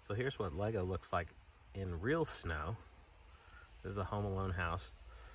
So here's what Lego looks like in real snow. This is the Home Alone house.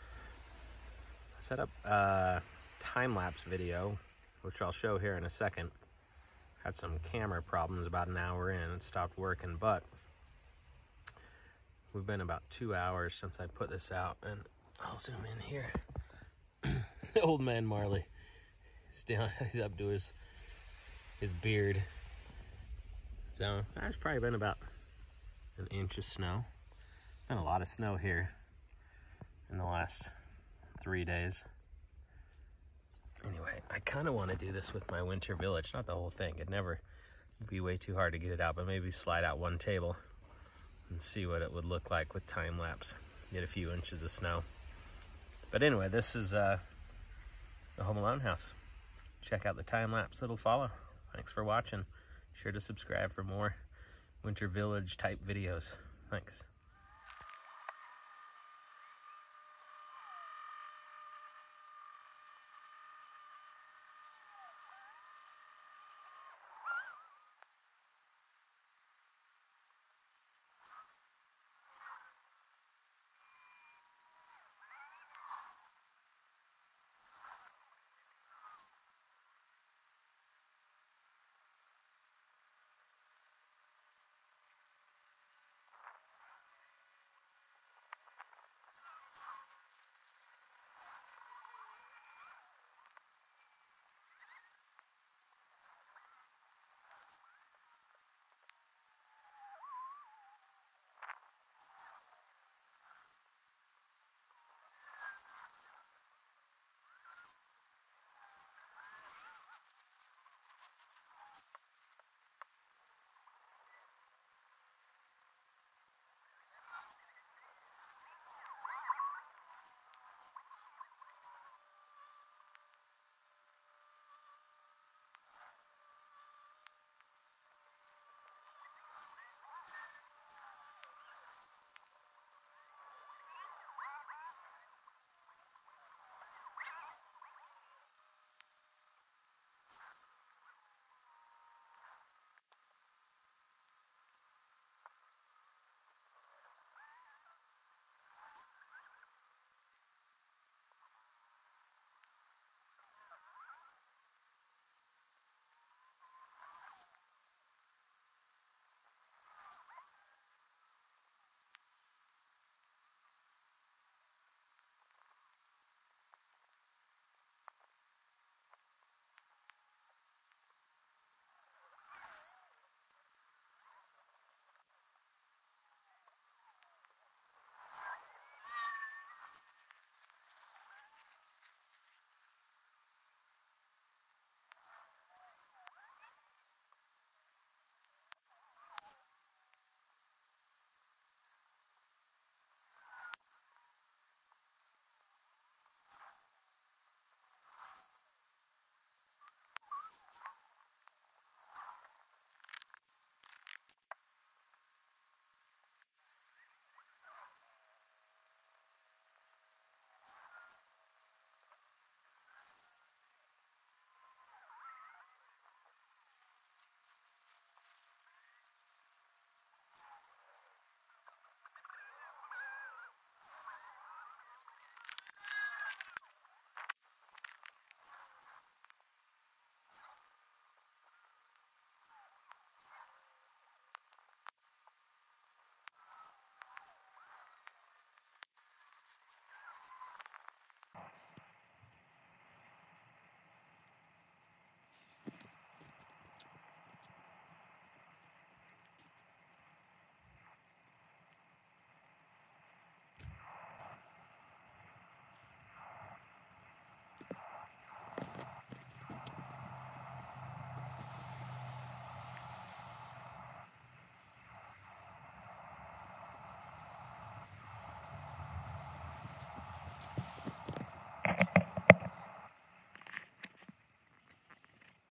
I set up a time-lapse video, which I'll show here in a second. Had some camera problems about an hour in. It stopped working, but we've been about 2 hours since I put this out, and I'll zoom in here. Old man Marley. He's up to his beard. So there's probably been about an inch of snow. Been a lot of snow here in the last 3 days. Anyway, I kind of want to do this with my winter village. Not the whole thing. It'd be way too hard to get it out, but maybe slide out one table and see what it would look like with time lapse. Get a few inches of snow. But anyway, this is the Home Alone house. Check out the time lapse that'll follow. Thanks for watching. Sure to subscribe for more winter village type videos. Thanks.